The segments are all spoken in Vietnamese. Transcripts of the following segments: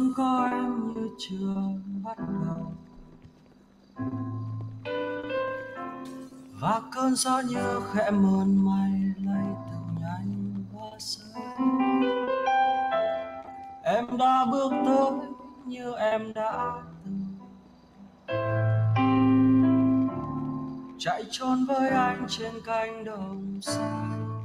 không có em như chưa bắt đầu, và cơn gió như khẽ mơn mây lay từng nhanh và sâu. Em đã bước tới như em đã từng chạy trốn với anh trên cánh đồng xanh,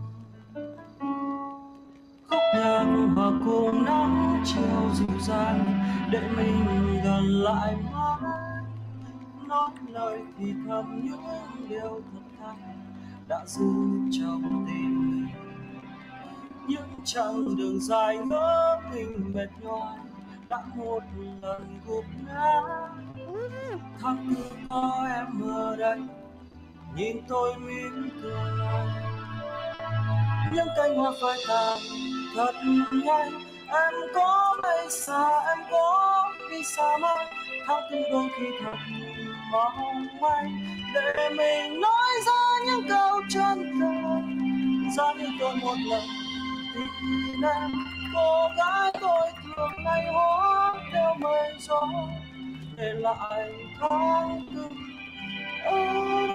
khúc nhạc và cùng nắng chiều dịu dàng để mình gần lại mãi, nói lời thì thầm những điều thật thà đã giữ trong tim mình. Những chặng đường dài ngỡ mình mệt nhọc đã một lần gục ngã, thắc mắc có em ở đây nhìn tôi mỉm cười. Những cánh hoa phai tàn thật nhanh, em có bay xa, em có đi xa吗? Tháng tư đôi khi thật mong manh để mình nói ra những câu chân thành, giá như tôi một lần tìm em, cô gái tôi thường ngày hóa theo mây gió để lại tháng tư ở